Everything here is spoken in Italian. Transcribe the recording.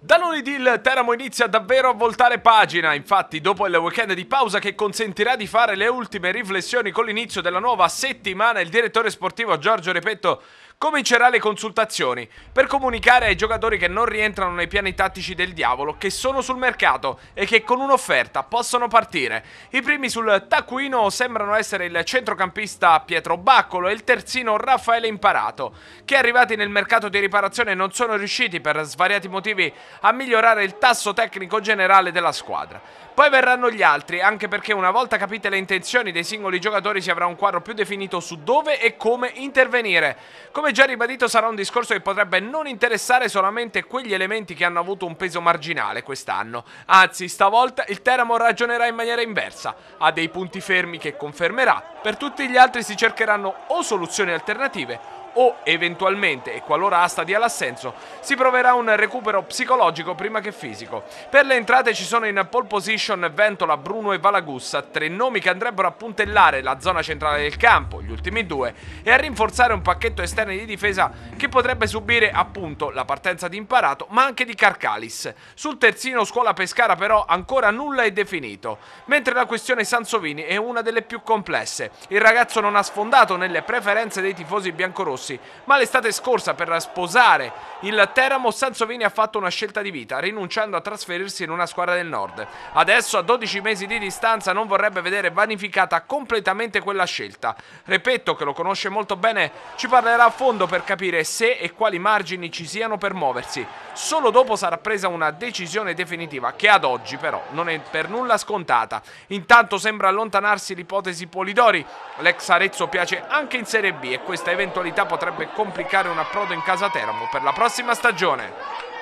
Da lunedì il Teramo inizia davvero a voltare pagina, infatti dopo il weekend di pausa che consentirà di fare le ultime riflessioni con l'inizio della nuova settimana, il direttore sportivo Giorgio Repetto comincerà le consultazioni per comunicare ai giocatori che non rientrano nei piani tattici del diavolo, che sono sul mercato e che con un'offerta possono partire. I primi sul taccuino sembrano essere il centrocampista Pietro Baccolo e il terzino Raffaele Imparato, che arrivati nel mercato di riparazione non sono riusciti per svariati motivi a migliorare il tasso tecnico generale della squadra. Poi verranno gli altri, anche perché una volta capite le intenzioni dei singoli giocatori si avrà un quadro più definito su dove e come intervenire. Come già ribadito, sarà un discorso che potrebbe non interessare solamente quegli elementi che hanno avuto un peso marginale quest'anno. Anzi, stavolta il Teramo ragionerà in maniera inversa. Ha dei punti fermi che confermerà. Per tutti gli altri si cercheranno o soluzioni alternative o eventualmente, e qualora Asta dia l'assenso, si proverà un recupero psicologico prima che fisico. Per le entrate ci sono in pole position Ventola, Bruno e Valagussa, tre nomi che andrebbero a puntellare la zona centrale del campo, gli ultimi due, e a rinforzare un pacchetto esterno di difesa che potrebbe subire appunto la partenza di Imparato, ma anche di Carcalis. Sul terzino Scuola Pescara però ancora nulla è definito, mentre la questione Sansovini è una delle più complesse. Il ragazzo non ha sfondato nelle preferenze dei tifosi biancorossi, ma l'estate scorsa per sposare il Teramo Sansovini ha fatto una scelta di vita, rinunciando a trasferirsi in una squadra del nord. Adesso, a 12 mesi di distanza, non vorrebbe vedere vanificata completamente quella scelta. Repetto, che lo conosce molto bene, ci parlerà a fondo per capire se e quali margini ci siano per muoversi. Solo dopo sarà presa una decisione definitiva, che ad oggi però non è per nulla scontata. Intanto sembra allontanarsi l'ipotesi Polidori. L'ex Arezzo piace anche in Serie B e questa eventualità potrebbe complicare un approdo in casa Teramo per la prossima stagione.